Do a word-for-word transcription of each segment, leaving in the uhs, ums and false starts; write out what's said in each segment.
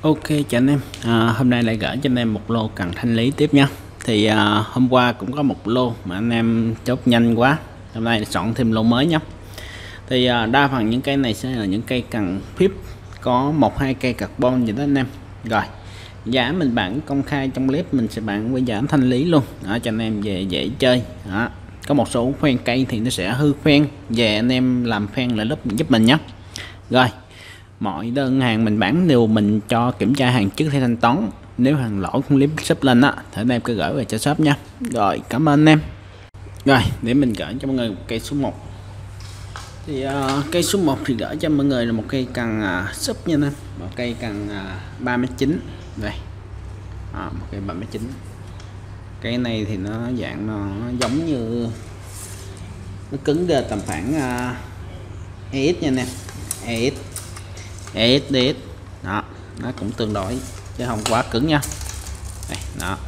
Ok chào anh em, à, hôm nay lại gửi cho anh em một lô cần thanh lý tiếp nha. Thì à, hôm qua cũng có một lô mà anh em chốt nhanh quá, hôm nay chọn thêm lô mới nhé. Thì à, đa phần những cây này sẽ là những cây cần phíp có một hai cây carbon vậy đó anh em. Rồi giá mình bán công khai trong clip, mình sẽ bán với giá thanh lý luôn đó, cho anh em về dễ chơi đó. Có một số khoen cây thì nó sẽ hư khoen, về anh em làm khoen lại lớp giúp mình nhé. Rồi mọi đơn hàng mình bán đều mình cho kiểm tra hàng trước khi thanh toán, nếu hàng lỗi không clip ship lên á thì anh em cứ gửi về cho shop nha. Rồi cảm ơn anh em. Rồi để mình gửi cho mọi người một cây số một. Thì uh, cây số một thì gửi cho mọi người là một cây cần uh, súp nha anh em, một cây cần uh, ba mét chín đây, à, một cây ba mét chín. Cây này thì nó dạng nó giống như nó cứng ra tầm khoảng uh, e ích nha anh em, e ích e ích đê ích đó, nó cũng tương đối chứ không quá cứng nha. Đây, đó.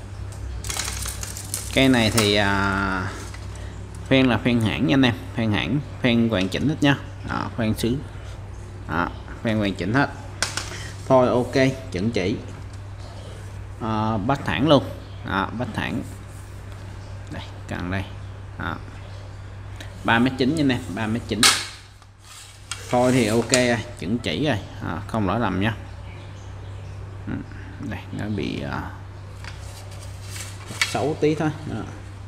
Cây này thì à, phen là phen hãng nha anh em, phen hãng, phen hoàn chỉnh hết nha, đó, phen sứ, đó, phen hoàn chỉnh hết thôi. Ok chuẩn chỉ, à, bắt thẳng luôn, đó, bắt thẳng đây, cần đây ba mét chín nha anh em, ba mét chín thôi thì ok rồi, chuẩn chỉ rồi, à, không lỗi lầm nha. Đây nó bị uh, xấu tí thôi đó.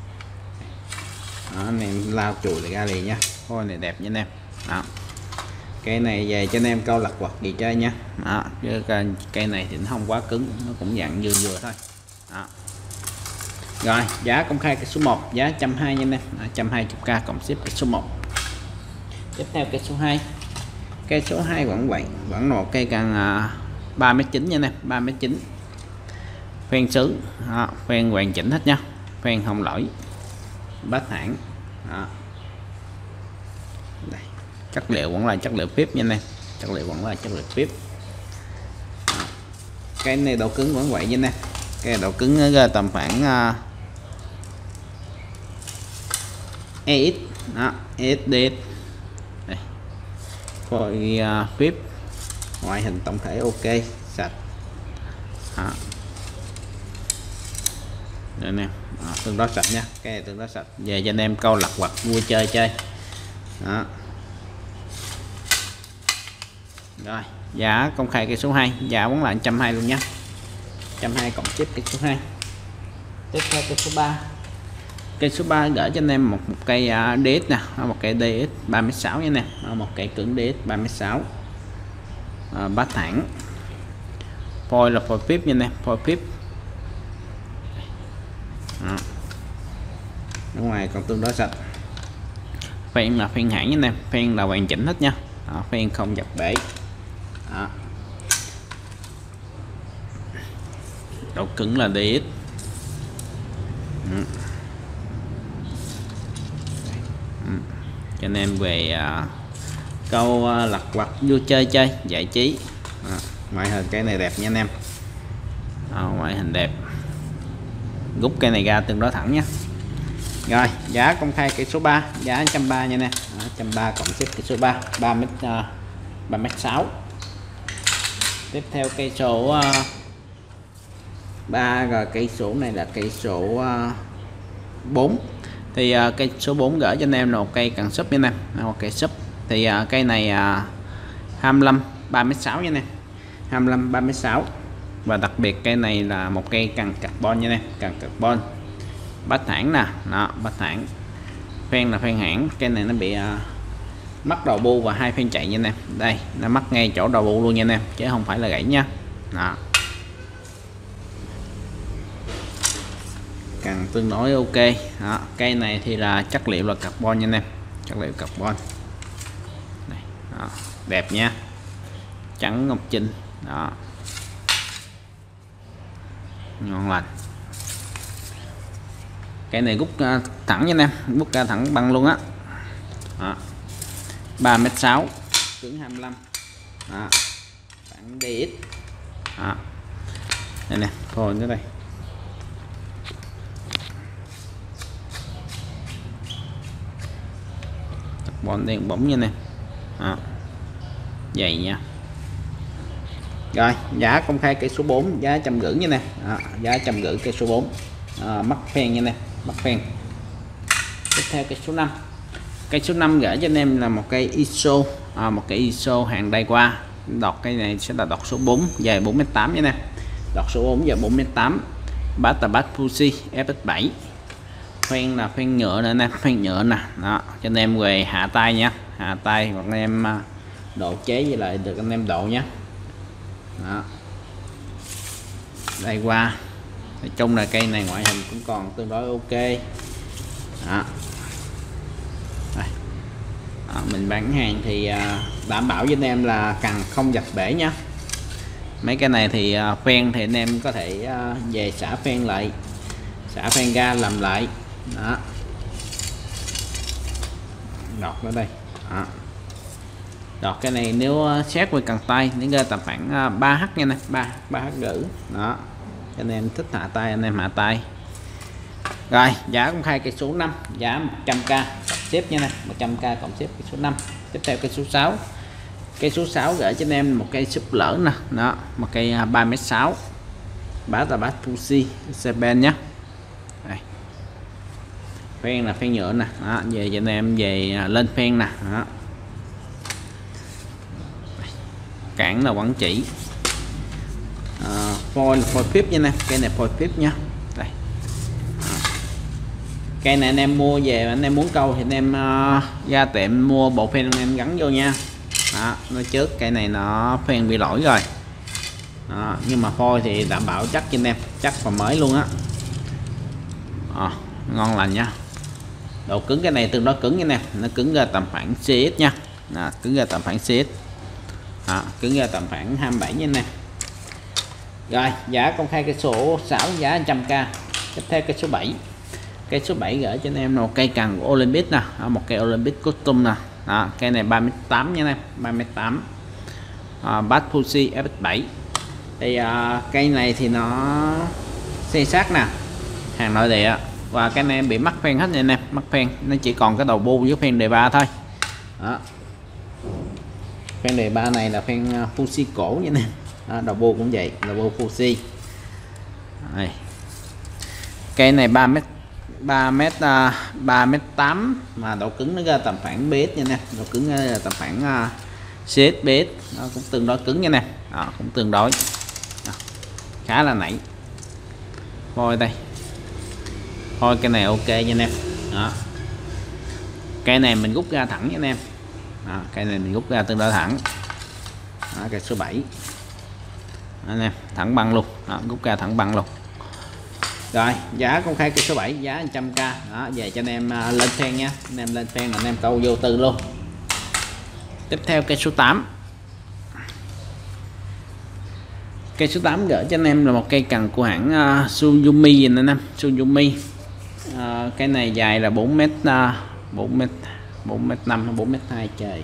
Đó, anh em lao chùi lại ra liền nha, thôi này đẹp nha anh em. Đó, cây này về cho anh em câu lặt vặt gì chơi nha. Đó, chứ cây này thì nó không quá cứng, nó cũng dạng vừa vừa thôi. Đó. Rồi giá công khai cái số một giá một trăm hai mươi nha anh em, một trăm hai mươi k cộng ship cái số một. Tiếp theo cái số hai, cây số hai vẫn vậy, vẫn một cây cần uh, ba mét chín nha anh em, ba mét chín, phen sứ, phen hoàn chỉnh hết nha, phen không lỗi, bát hãng. Đây, chất liệu vẫn là chất liệu phíp nha anh em, chất liệu vẫn là chất liệu phíp. Cái này độ cứng vẫn vậy nha anh em, cái độ cứng ra tầm khoảng uh, e ích, đó, e ích đê ích. Đây, phôi uh, phíp, ngoại hình tổng thể ok sạch. Đó. Đây nè, à, tương đối sạch nha, cái này tương đối sạch, về cho anh em câu lặt vặt vui chơi chơi. Đó. Rồi giá công khai cái số hai giá vẫn là một trăm hai mươi luôn nhé, một trăm hai mươi cộng ship cái số hai. Tiếp theo cái số ba, cây số ba gửi cho anh em một, một cây uh, đê ích nè, một cây đê ích ba mét sáu nha nè, một cây cứng đê ích ba mét sáu, à, bát thẳng, phôi là phôi phíp nha nè, phôi phíp. Ở ngoài còn tương đối sạch, phen là phen hãng nha anh em, phen là hoàn chỉnh hết nha, đó, phen không dập bể. Đó. Độ cứng là đê ích. Ừ. Ừ. Cho anh em về uh, câu uh, lặt vặt vui chơi chơi giải trí. Đó. Ngoại hình cái này đẹp nha anh em. Đó, ngoại hình đẹp, rút cây này ra tương đối thẳng nhé. Rồi giá công khai cây số ba giá một trăm ba mươi nha nè, một trăm ba mươi cộng ship cây số ba, ba mét ba mét sáu. Tiếp theo cây số uh, ba, rồi cây số này là cây số uh, bốn. Thì uh, cây số bốn gửi cho anh em là một cây cần súp nha nè, một cây súp. Thì uh, cây này uh, hai mươi lăm ba mét sáu nha nè, hai mươi lăm ba mét sáu. Và đặc biệt cây này là một cây cần carbon nha nè, cần carbon, bát thẳng nè, đó, bát thẳng, phen là phen hãng. Cây này nó bị uh, mắc đầu bu và hai phen chạy nha nè, đây nó mắc ngay chỗ đầu bu luôn nha nè, chứ không phải là gãy nha. Đó, cần tương đối ok. Đó, cây này thì là chất liệu là carbon nha nè, chất liệu carbon. Đây, đó, đẹp nha, trắng ngọc trinh, đó, ngon lành. Cái này rút uh, thẳng nha nè, rút ra thẳng băng luôn á. ba mét sáu, cứng hai mươi lăm, đó, bản đê ích. Đó. Đây nè, thôi nữa đây. Carbon đen bóng nha nè. Đó. Dày nha, Rồi giá công khai cây số bốn giá trăm rưỡi nha nè. Đó, giá trăm rưỡi cây số bốn. À, mắc phen nha nè, mắc phen. Tiếp theo cây số năm. Cây số năm gửi cho anh em là một cây i ét ô, à, một cây i ét ô hàng đây qua. Đọt cây này sẽ là đọt số bốn, dài bốn mét tám nha nè. Đọt số bốn dài bốn mét tám. Bát là bát Fuji ép ích bảy. Phen là phen nhựa nữa nè, phen nhựa nè. Đó, cho anh em về hạ tay nha, hạ tay hoặc anh em độ chế với lại được anh em độ nhé. Đó. Đây qua. Nói chung là cây này ngoại hình cũng còn tương đối ok. Đó. Đây. Đó, mình bán hàng thì đảm bảo với anh em là cần không dập bể nhá. Mấy cái này thì phen thì anh em có thể về xả phen lại, xả phen ra làm lại. Đó. Đọt ở đây. Đó. Đọt cái này nếu xét với cần tay đến ra tầm khoảng ba h nha nè, ba ba h rưỡi. Đó. Cho anh em thích hạ tay anh em hạ tay. Rồi giá công khai cây số năm giá một trăm k cộng xếp nha nè, một trăm k cộng xếp cây số năm. Tiếp theo cây số sáu. Cây số sáu gửi cho anh em một cây súp lỡ nè, đó, một cây ba mét sáu. Bát là bát Fuji Seven nhé. Đây. Phen là phen nhựa nè, đó, về cho anh em về lên phen nè, đó. Cản là quảng chỉ. À, phôi là phôi phíp nha nè, cây này phôi phíp nha. Đây. Cây này anh em mua về anh em muốn câu thì anh em uh, ra tiệm mua bộ phen anh em gắn vô nha. Đó, nói trước cây này nó phen bị lỗi rồi. Đó, nhưng mà phôi thì đảm bảo chắc cho anh em, chắc và mới luôn á. À, ngon lành nha. Độ cứng cái này tương đối cứng nha nè, nó cứng ra tầm khoảng xê ét nha. Đó, cứng ra tầm khoảng xê ét. Đó, cứng ra tầm khoảng hai mươi bảy nha nè. Rồi giá công khai cây số sáu giá một trăm k. Tiếp theo cây số bảy. Cây số bảy gửi cho anh em một cây cần của Olympic nè, một cây Olympic custom nè. Đó, cây này ba mét tám nha em, ba mét tám. À, bát Fuji ép ích bảy. Thì à, cây này thì nó xây sát nè, hàng nội địa, và cái này bị mắc phen hết nha anh em, mắc phen, nó chỉ còn cái đầu bu với phen đề ba thôi. Đó. Phen đề ba này là phen Fuji cổ nha anh em. Đó, đầu bu cũng vậy, đầu bu Fuji. Đây. Cây này ba mét ba mét ba mét tám mà độ cứng nó ra tầm khoảng bê ét nha nè, độ cứng là tầm khoảng uh, xê ét bê ét, nó cũng tương đối cứng nha nè. Đó, cũng tương đối. Đó. Khá là nảy. Phôi đây. Thôi cái này ok nha anh em. Đó. Cây này mình rút ra thẳng nha anh em. Đó, cây này mình rút ra tương đối thẳng. Đó, cây số bảy. Đó, anh em, thẳng băng luôn. Đó, rút ra thẳng băng luôn. Rồi, giá công khai cây số bảy giá một trăm k. Đó, về cho anh em uh, lên phen nha. Anh em lên phen là anh em câu vô tư luôn. Tiếp theo cây số tám. Cây số tám gửi cho anh em là một cây cần của hãng uh, Suzumi anh em, Suzumi. Uh, cái này dài là bốn mét, uh, bốn mét, bốn mét năm, bốn mét hai trời.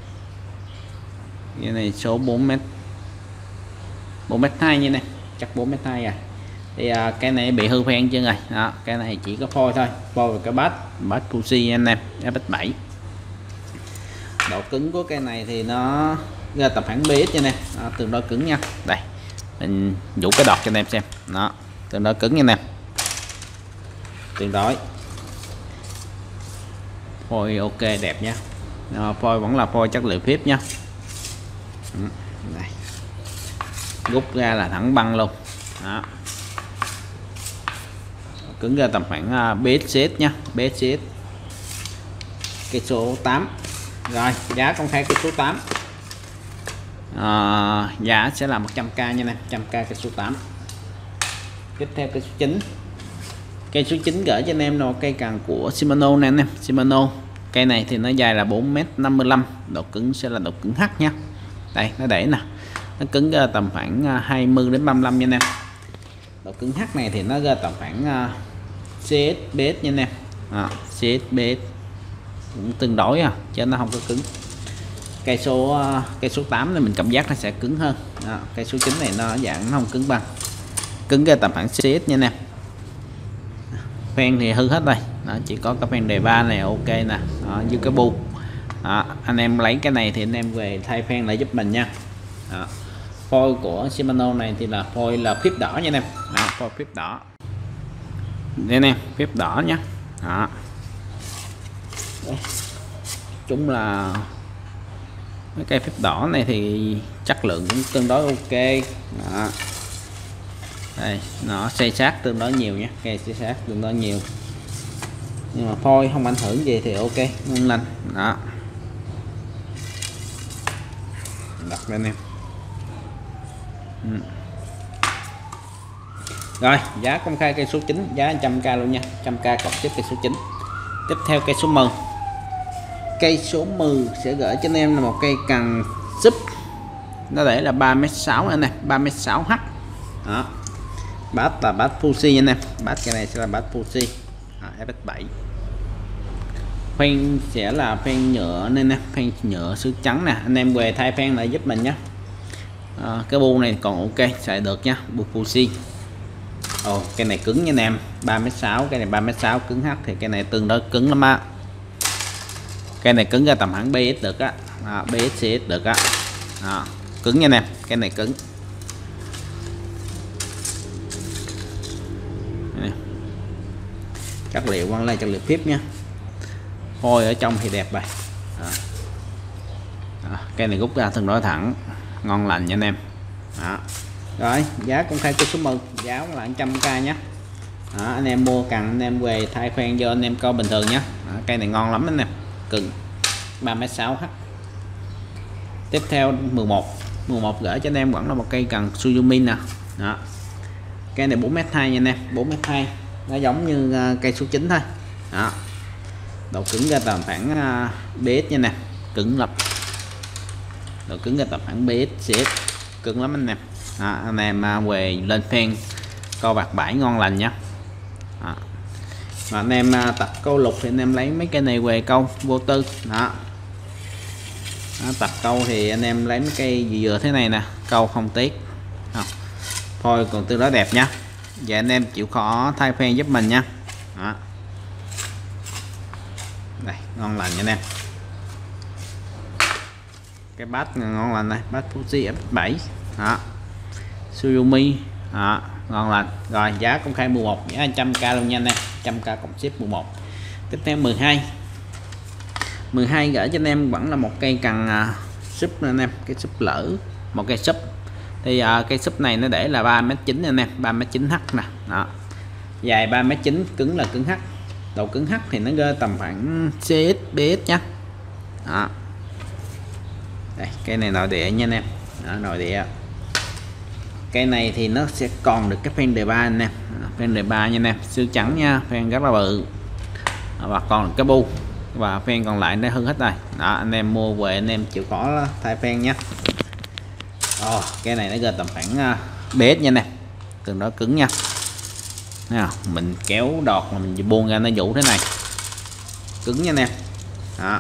Cái này số bốn mét, bốn mét hai như này, chắc bốn mét hai à. Thì à, cái này bị hư phen chưa rồi. Đó, cái này chỉ có phôi thôi, phôi và cái bát bát Fuji anh em ép ích bảy. Độ cứng của cái này thì nó ra tầm khoảng bê ét nha nè, tương đối cứng nha. Đây mình vũ cái đọt cho anh em xem, nó tương đối cứng nha nè, tương đối phôi ok đẹp nha. Đó, phôi vẫn là phôi chất liệu phíp nha. Đây. Rút ra là thẳng băng luôn. Đó. Cứng ra tầm khoảng uh, bê ét xê ét nha, bê ét xê ét. Cây số tám. Rồi giá công khai cây số tám. À, giá sẽ là một trăm k nha nè, một trăm k cây số tám. Tiếp theo cây số chín. Cây số chín gửi cho anh em là cây càng của Shimano nè anh em, Shimano. Cây này thì nó dài là bốn mét năm mươi lăm, độ cứng sẽ là độ cứng H nha. Đây nó để nè, nó cứng ra tầm khoảng hai mươi đến ba mươi lăm nha anh em. Độ cứng H này thì nó ra tầm khoảng uh, xê ét bê ét nha anh em. À, xê ét bê ét cũng tương đối à, chứ nó không có cứng. Cây số uh, cây số tám này mình cảm giác nó sẽ cứng hơn. Đó, cây số chín này nó dạng nó không cứng bằng, cứng ra tầm khoảng xê ét nha anh em. Phen thì hư hết rồi. Đó, chỉ có cái phen đề ba này ok nè. Đó, với cái bu. Đó, anh em lấy cái này thì anh em về thay phen lại giúp mình nha. Đó. phôi của Shimano này thì là phôi là phíp đỏ nha anh em. Đó, phôi phíp đỏ đây anh em, phíp đỏ nhé. Đó. Đây. Chúng là mấy cây phíp đỏ này thì chất lượng cũng tương đối ok. Đó. Đây, nó xây sát tương đối nhiều nhé, cây xây sát tương đối nhiều, nhưng mà phôi không ảnh hưởng gì thì ok, ngon lành. Đó, đặt lên em. Ừ. Rồi giá công khai cây số chín, giá một trăm k luôn nha, một trăm k cộng tiếp cây số chín. Tiếp theo cây số mười. Cây số mười sẽ gửi cho anh em là một cây cần súp, nó để là ba mét sáu anh em, ba mét sáu H. Đó, bát là bát Fuji anh em, bát cái này sẽ là bát Fuji F S bảy. Phen sẽ là phen nhựa nên nè, phen nhựa sứ trắng nè, anh em về thay phen lại giúp mình nhé. À, cái bu này còn ok, xài được nha, bu Fuji. Ồ, cái này cứng nha anh em, ba mét sáu, cái này ba mét sáu cứng H thì cái này tương đối cứng lắm á. Cái này cứng ra tầm hẳn bê ét được á, à, bê ét xê ét được á. À, cứng nha anh em, cái này cứng. Chất liệu quăng lại chất liệu phíp nha, phôi ở trong thì đẹp vậy. À. À, cây này rút ra tương đối thẳng, ngon lành nha anh em. Đó. Rồi giá công khai cây số mười, giá là một trăm k nhé. Đó, anh em mua cần anh em về thay khoen cho anh em coi bình thường nhé. Đó, cây này ngon lắm anh em, cứng, ba mét sáu H. Tiếp theo mười một, mười một gửi cho anh em vẫn là một cây cần Suzumi nè. Đó, cây này bốn mét hai nha anh em, bốn mét hai, nó giống như uh, cây số chín thôi. Đó, độ cứng ra tầm khoảng uh, bê ét nha nè, cứng lắm, độ cứng ra tầm khoảng bê ét xê ét, cứng lắm anh em. Đó, anh em uh, về lên phen co bạc bãi ngon lành nhá. Đó. Mà anh em uh, tập câu lục thì anh em lấy mấy cây này về câu vô tư. Đó. Đó, tập câu thì anh em lấy mấy cây dừa thế này nè, câu không tiếc. Không, thôi còn tương đối đẹp nhá. Và anh em chịu khó thay phen giúp mình nha. Đó. Đây, ngon lành nha anh em. Cái bát ngon lành này, bát Fuji F bảy. Đó, Suzumi. Đó, ngon lành. Rồi giá công khai mười một, giá một trăm k luôn nha anh em, một trăm k cộng ship mười một. Tiếp theo mười hai. mười hai gửi cho anh em vẫn là một cây cần uh, súp anh em, cái súp lỡ, một cây súp. Thì uh, cây súp này nó để là ba mét chín anh em, ba mét chín H nè. Đó, dài ba mét chín, cứng là cứng H, độ cứng H thì nó rơi tầm khoảng xê ét bê ét nhá. Đó, đây cây này nội địa nha anh em. Đó, nội địa. Cây này thì nó sẽ còn được cái phen đề ba anh em, phen đề ba nha anh em, sứ trắng nha, phen rất là bự và còn được cái bu, và phen còn lại nó hư hết rồi. Đó, anh em mua về anh em chịu khó thay phen nhé. Oh, cái này nó rơi tầm khoảng uh, bê ét nha anh em, tương đối cứng nha. Nào, mình kéo đọt là mình buông ra nó vũ thế này, cứng nha anh em. Đó,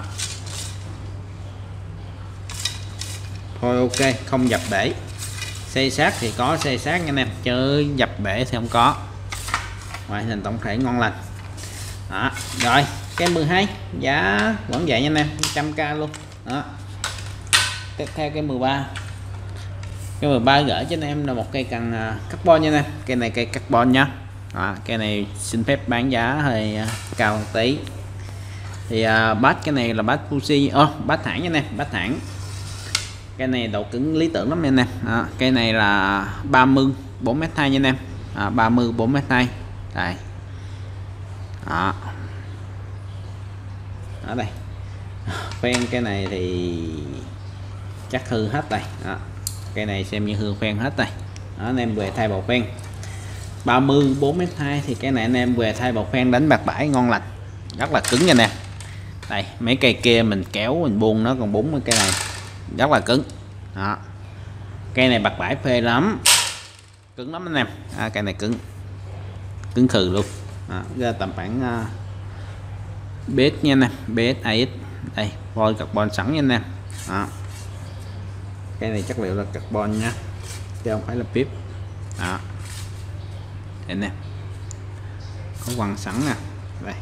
thôi ok, không dập bể. Xây sát thì có xây sát nha anh em, chứ dập bể thì không có. Ngoại hình tổng thể ngon lành. Đó, rồi cái mười hai giá vẫn vậy nha anh em, một trăm k luôn. Đó, tiếp theo cái mười ba. Cái mười ba gửi cho anh em là một cây cần carbon nha anh em, cây này cây carbon nhá. Đó, cây này xin phép bán giá hơi cao một tí. Thì uh, bát cái này là bát Fuji, oh, bát thẳng nha anh em, bát thẳng. Cái này độ cứng lý tưởng lắm nha anh em. Đó, cây này là ba mươi, bốn mét hai nha anh em. À, ba mươi, bốn mét hai. Đây. Đó. Ở đây. Phen cái này thì chắc hư hết đây. Đó, cây này xem như hư phen hết đây. Đó, anh em về thay bầu phen ba mươi, bốn mét hai thì cái này anh em về thay bầu phen đánh bạc bãi ngon lành, rất là cứng nha nè. Đây, mấy cây kia mình kéo mình buông nó còn bốn cái này rất là cứng. Đó, cây này bạc bãi phê lắm, cứng lắm anh em. À, cây này cứng, cứng khừ luôn. Đó, ra tầm khoảng uh, bê ét nha anh em, bê ét a ét. Đây, voi carbon sẵn nha anh em. Đó, cây này chất liệu là carbon nha, chứ không phải là píp. Đó, đây nè, có quăng sẵn nè. Đây.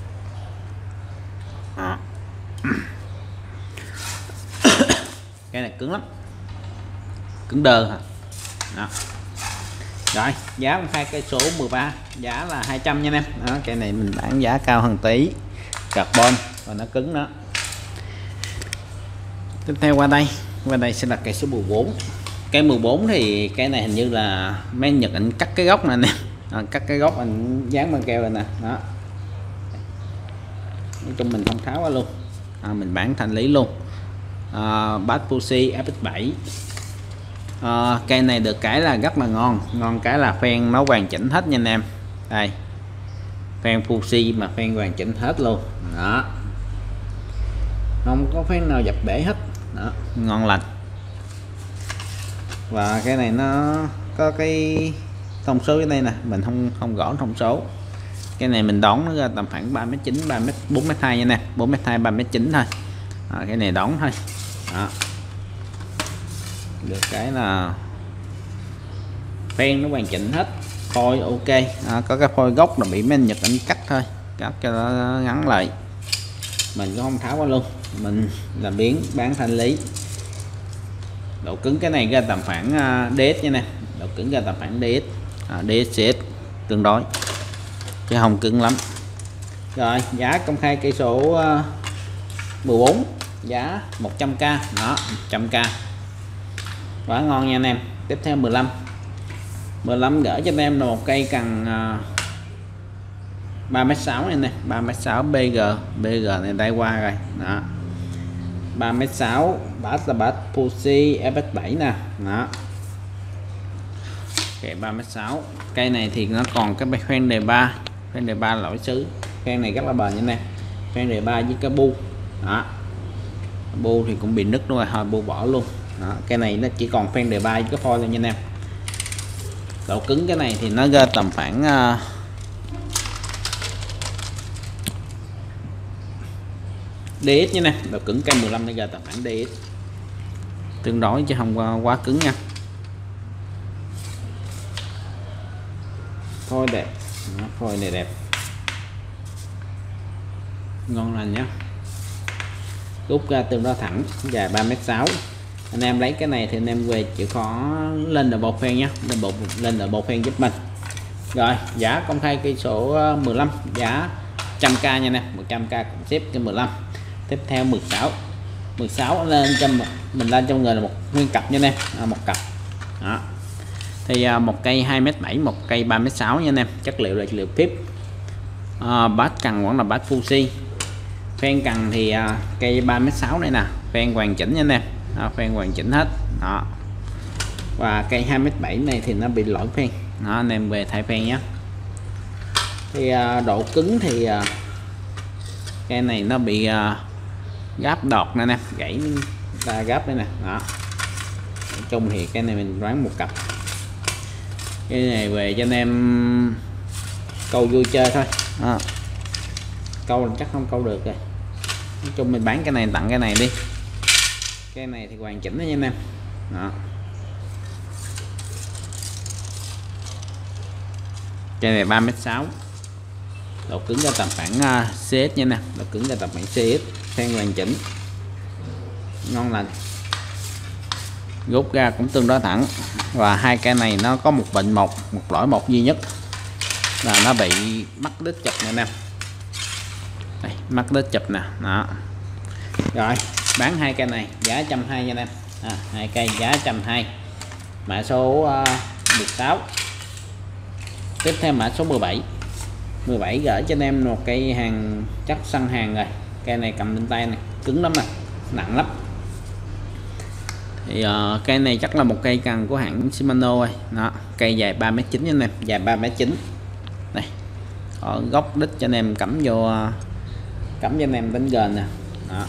Đó. Cái này cứng lắm. cứng đơ hả. Đó. Rồi giá công khai cây số mười ba, giá là hai trăm nha anh em. Đó, cây này mình bán giá cao hơn tí, carbon và nó cứng đó. Tiếp theo qua đây, qua đây sẽ là cây số mười bốn. Cây mười bốn thì cái này hình như là mấy anh Nhật anh cắt cái gốc này nè, à, cắt cái gốc anh dán băng keo này nè. Đó, nói chung mình không tháo qua luôn, à, mình bán thanh lý luôn. à, Bass Fuji ép ích bảy. à, cây này được cái là rất là ngon, ngon cái là phen nó hoàn chỉnh hết nha anh em. Đây, phen Fuji mà phen hoàn chỉnh hết luôn đó, không có phen nào dập bể hết đó, ngon lành. Và cái này nó có cái thông số ở đây nè, mình không không gõ thông số. Cái này mình đón nó ra tầm khoảng ba mét chín, ba mét, bốn mét hai nha nè, bốn mét hai, ba mét chín thôi. À, cái này đón thôi. Đó. Được cái là phen nó hoàn chỉnh hết, phôi ok. À, có cái phôi gốc là bị mấy anh Nhật anh cắt thôi, cắt cho nó ngắn lại, mình cũng không tháo qua luôn, mình làm biến bán thanh lý. Độ cứng cái này ra tầm khoảng uh, đê ét nha nè, độ cứng ra tầm khoảng đê ét, à, đê ét xê ét tương đối chứ không cứng lắm. Rồi giá công khai cây số uh, mười bốn, giá một trăm k đó, một trăm k quá ngon nha anh em. Tiếp theo mười lăm, mười lăm gửi cho anh em là một cây cần uh, ba mét sáu này nè, ba mét sáu bê giê, bê giê này tay qua rồi đó, ba mét sáu, bass là bass Fuji ép ích bảy nè. Đó, cây ba mét sáu. Cây này thì nó còn cái phen đề ba, phen đề ba lỗi xứ, phen này rất là bền như này, phen đề ba với cái bu đó, bu thì cũng bị nứt luôn rồi, thôi bu bỏ luôn đó. Cái này nó chỉ còn phen đề ba với cái phôi thôi nha anh em. Độ cứng cái này thì nó ra tầm khoảng uh, đê ét nha nè, độ cứng cây mười lăm nó ra tầm khoảng đê ét tương đối chứ không quá, quá cứng nha. Phôi đẹp, phôi này đẹp, ngon lành nhá. Rút ra tương đối thẳng, dài ba mét sáu. Anh em lấy cái này thì anh em về chịu khó lên đờ bột phen nhé, lên bộ lên đờ bột phen giúp mình. Rồi giá công khai cây số mười lăm, giá một trăm k nha nè, một trăm k cũng xếp cái mười lăm. Tiếp theo mười sáu, mười sáu lên cho mình lên trong người là một nguyên cặp nha anh em, à, một cặp đó. Thì à, một cây hai mét bảy, một cây ba mét sáu nha anh em. Chất liệu là chất liệu pip, à, bass cần vẫn là bass Fuji. Phen cần thì à, cây ba mét sáu này nè, phen hoàn chỉnh nha anh em, à, phen hoàn chỉnh hết đó. Và cây hai mét bảy này thì nó bị lỗi phen đó, anh em về thay phen nhé. Thì à, độ cứng thì à, cây này nó bị à, gáp đọt nè nè, gãy ta gáp đây nè đó. Nói chung thì cái này mình đoán một cặp, cái này về cho anh em câu vui chơi thôi à. Câu là chắc không câu được rồi, nói chung mình bán cái này tặng cái này đi, cái này thì hoàn chỉnh đó nha anh em đó. Cây này ba mét sáu, độ cứng ra tầm khoảng uh, xê ét nha nè, độ cứng ra tầm khoảng xê ét, phen hoàn chỉnh, ngon lành. Rút ra cũng tương đối thẳng. Và hai cây này nó có một bệnh một một lỗi một duy nhất là nó bị mắc đít chụp nè nè, đây, mắc đít chụp nè đó. Rồi bán hai cây này giá một trăm hai mươi nha em, à, hai cây giá một trăm hai mươi, mã số uh, mười sáu. Tiếp theo mã số mười bảy, mười bảy gửi cho anh em một cây hàng chắc săn hàng rồi, cây này cầm lên tay này cứng lắm nè, nặng lắm. Thì uh, cây này chắc là một cây cần của hãng Shimano rồi đó, cây dài ba mét chín anh em, dài ba mét chín này, ở góc đít cho anh em cắm vô, cắm cho anh em đánh gền nè đó.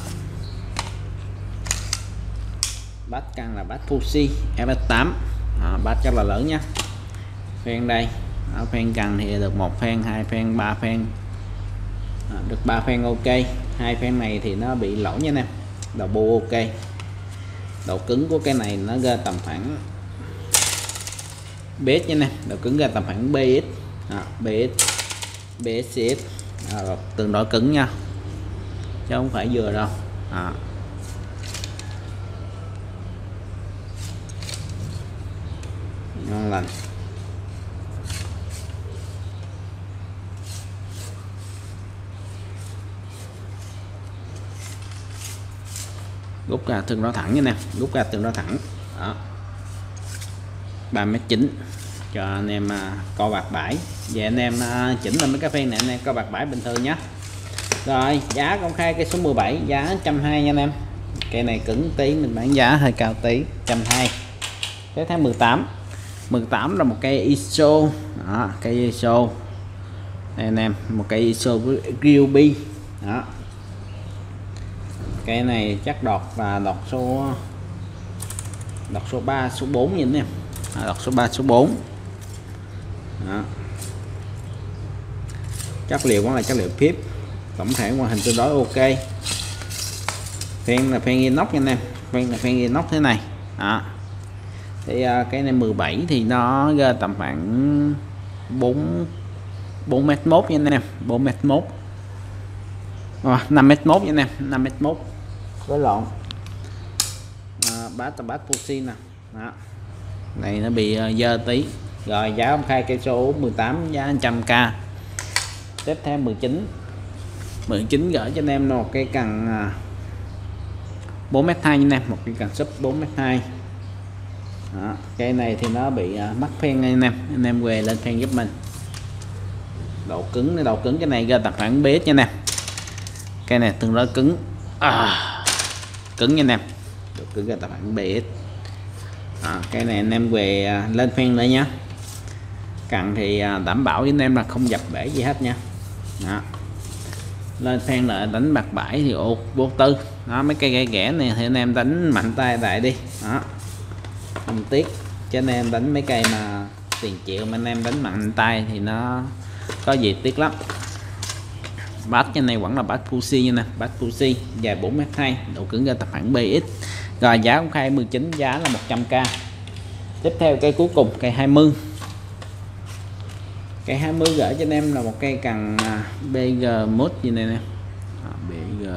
Bát căn là bát Fuji ép ích tám, bát rất là lớn nha. Phen đây, ở phen cần thì được một phen, hai phen, ba phen, à, được ba phen ok. Hai phen này thì nó bị lỗi nha anh em, đầu bu ok. Độ cứng của cái này nó ra tầm khoảng bê ét nha nè, độ cứng ra tầm khoảng bê ét, à, bê ét, bê ét xê ét, à, tương đối cứng nha, chứ không phải vừa đâu. À. ngon lành. Rút ra tương đối thẳng nha nè, rút ra tương đối thẳng đó, ba mét chín cho anh em à, co bạc bãi. Về anh em à, chỉnh lên mấy cái phen này anh em co bạc bãi bình thường nhé. Rồi giá công khai cây số mười bảy giá một trăm hai mươi nha anh em. Cây này cứng tí mình bán giá hơi cao tí, một trăm hai mươi. Cái tháng mười tám mười tám là một cây i ét ô đó, cây i ét ô đây anh em, một cây i ét ô với Ryobi đó. Cái này chắc đọt và đọt số đọt số ba số bốn như thế này, à, đọt số ba số bốn đó. Chất liệu cũng là chất liệu pip, tổng thể ngoại hình tương đối ok. Phen là phen inox nha anh em, phen là phen inox thế này đó. Thì uh, cái này mười bảy thì nó ra tầm khoảng bốn bốn mét mốt nha anh em, bốn mét mốt, năm mét mốt nha anh em, năm mét mốt với lộn à, bát bát Pussy nè đó. Này nó bị uh, dơ tí. Rồi giá công khai cây số mười tám giá một trăm k. Tiếp theo mười chín mười chín gửi cho anh em một cây cần uh, bốn mét hai nha anh em, một cây cần sub bốn mét hai đó. Cây này thì nó bị uh, mắc phen anh em, anh em về lên phen giúp mình. Độ cứng độ cứng cái này ra tầm khoảng bê ét nha anh em. Cây này tương đối cứng à, cứng nha anh em, độ cứng ra tầm khoảng bê ét à. Cây này anh em về uh, lên phen nữa nhé. Cần thì uh, đảm bảo với anh em là không dập bể gì hết nha đó. Lên phen lại đánh bạc bãi thì ô vô tư đó. Mấy cây ghẻ ghẻ này thì anh em đánh mạnh tay đại đi đó, không tiếc. Chứ anh em đánh mấy cây mà tiền triệu mà anh em đánh mạnh tay thì nó có gì tiếc lắm. Bát cái này vẫn là bát Pussy nha nè, bát Pussy dài bốn mét hai, độ cứng ra tầm khoảng bê ét. Rồi giá công khai mười chín giá là một trăm k. Tiếp theo cây cuối cùng cây hai mươi. Cây hai mươi gửi cho anh em là một cây cần bê giê mốt như này nè. À, bê giê.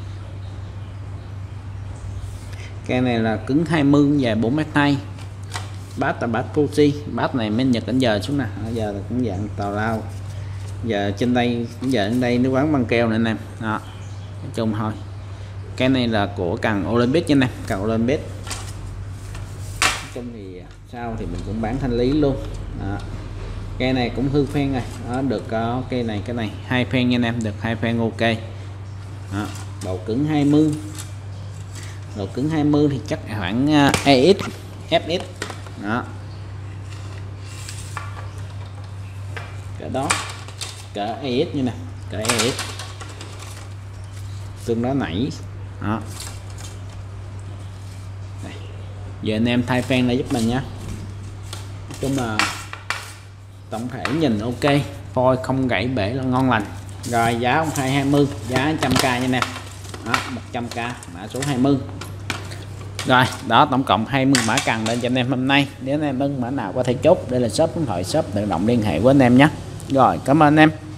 Cây này là cứng hai mươi dài bốn mét hai. Bát là bát Pussy, bát này mới Nhật đến giờ xuống nè, bây giờ là cũng dạng tào lao. Giờ trên đây giờ ở đây nó quán băng keo này anh em đó, nói chung thôi. Cái này là của cần Olympic nha anh em, cần Olympic. Nói chung thì sau thì mình cũng bán thanh lý luôn đó. Cây này cũng hư phen này đó, được có cây này cái này hai phen nha anh em, được hai phen ok đó. Độ cứng hai mươi, độ cứng hai mươi thì chắc khoảng e ét ép ét đó, cỡ đó, cỡ e ét như nè, cỡ e ét tương đối nảy đó. Đây. Giờ anh em thay phen lại giúp mình nhé. Nói chung là tổng thể nhìn ok, phôi không gãy bể là ngon lành. Rồi giá ông hai hai mươi giá một trăm k nha anh em đó, một trăm k mã số hai mươi. Rồi đó, tổng cộng hai mươi mã cần lên cho anh em hôm nay. Nếu anh em ưng mã nào có thể chốt, đây là shop điện thoại shop tự động liên hệ với anh em nhé. Rồi cảm ơn anh em.